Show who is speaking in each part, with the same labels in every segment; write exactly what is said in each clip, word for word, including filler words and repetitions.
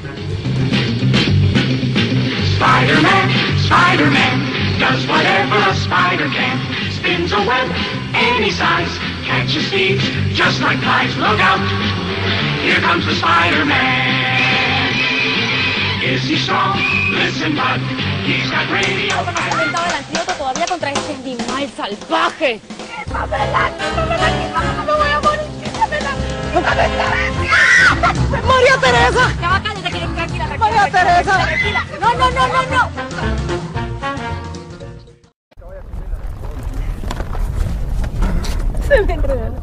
Speaker 1: Spider-Man, Spider-Man, does whatever a spider can. Spins a web any size, catches thieves just like flies. Look out, here comes the Spider-Man. Is he strong? Listen, bud, he's got radio.
Speaker 2: ¿No has inventado el antídoto todavía contra este animal salvaje? ¡Me voy a morir! ¡María Teresa! Ya va, cállate, tranquila, tranquila. ¡María Teresa! Tranquila. No, no, no, no, no. Se me enredó.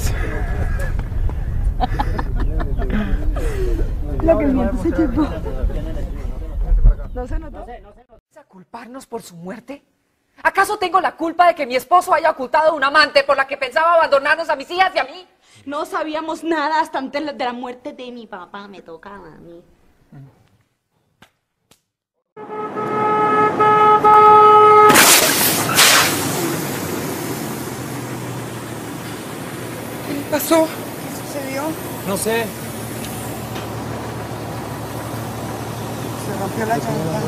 Speaker 2: Lo que el viento se llevó. ¿No se notó?
Speaker 3: ¿A culparnos por su muerte? ¿Acaso tengo la culpa de que mi esposo haya ocultado a un amante por la que pensaba abandonarnos a mis hijas y a mí?
Speaker 2: No sabíamos nada hasta antes de la muerte de mi papá. Me tocaba a mí.
Speaker 3: ¿Qué pasó?
Speaker 2: ¿Qué sucedió?
Speaker 3: No sé.
Speaker 2: Se rompió la llanta.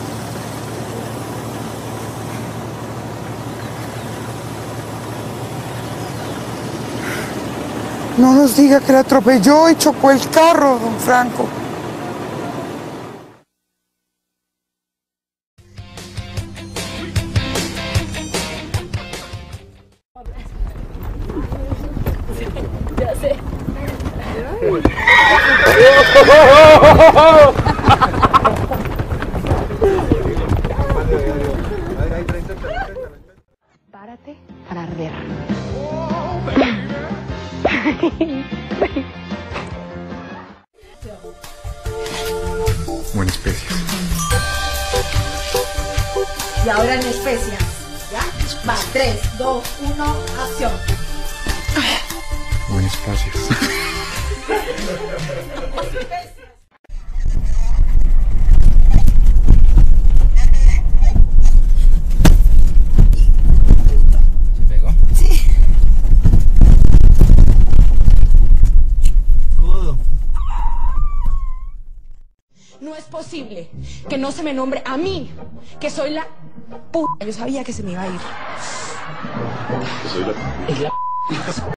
Speaker 4: No nos diga que la atropelló y chocó el carro, don Franco.
Speaker 2: Ya sé. Párate para arder.
Speaker 5: Buena especia.
Speaker 6: Y ahora en especias, ¿ya? Va, tres, dos, uno, acción.
Speaker 5: Buenas especias.
Speaker 7: ¿Se pegó?
Speaker 6: Sí.
Speaker 7: Codo.
Speaker 2: No es posible que no se me nombre a mí, que soy la puta. Yo sabía que se me iba a ir.
Speaker 5: Que soy la...